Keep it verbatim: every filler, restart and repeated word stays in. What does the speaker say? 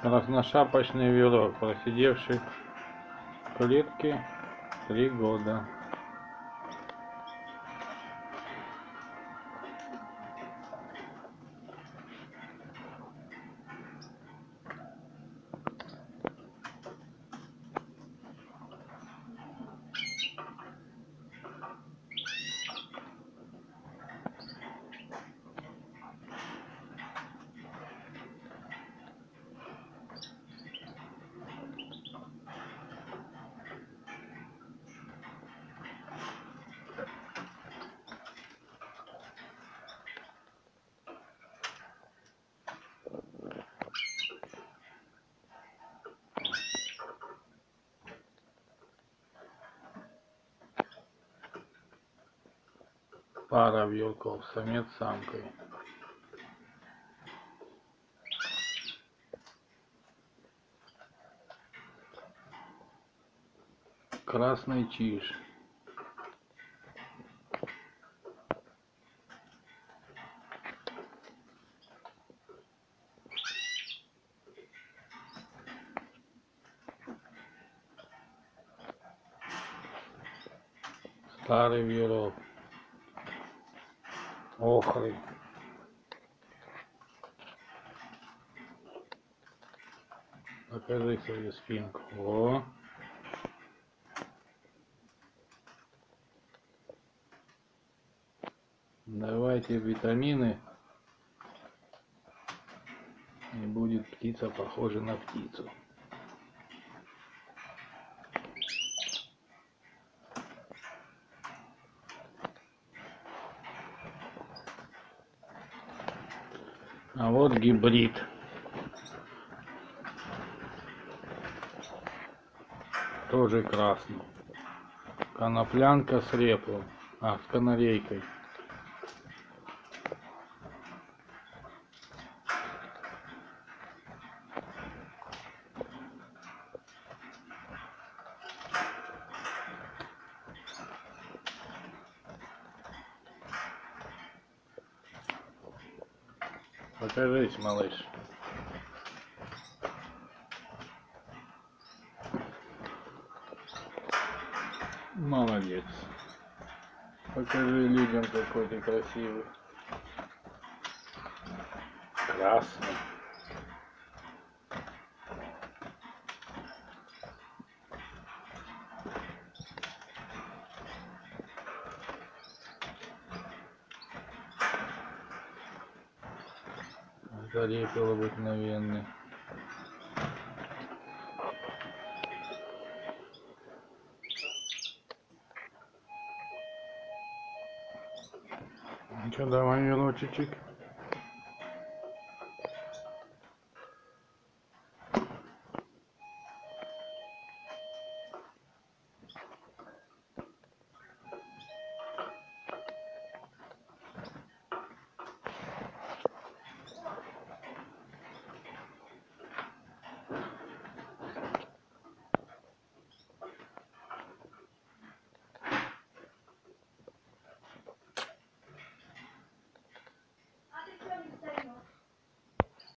Разношапочный вилок, просидевший в клетке три года. Пара вилков, самец с самкой. Красный чиж. Старый вилок. Охры. Покажи свою спинку. О. Давайте витамины, и будет птица похожа на птицу. А вот гибрид. Тоже красный. Коноплянка с реплом. А, с канарейкой. Покажись, малыш. Молодец. Покажи людям, какой ты красивый. Красный. Зарепел обыкновенный. Ну что, давай, вилочек.